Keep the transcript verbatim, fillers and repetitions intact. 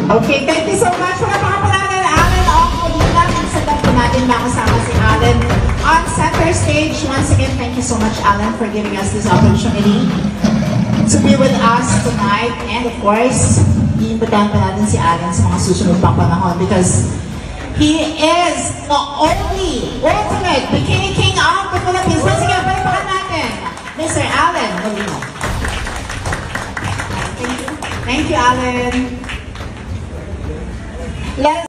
Okay, thank you so much. Mga pakapangalan, Alan Ong Molina. Minsan po natin makasama si Alan on center stage. Once again, thank you so much, Alan, for giving us this opportunity to be with us tonight. And of course, iimbitahan pa natin si Alan sa mga susunod pang panahon because he is the only ultimate Bikini King of the Philippines. Once again, palipakan natin, Mister Alan Molina. Thank you. Thank you, Alan. Let's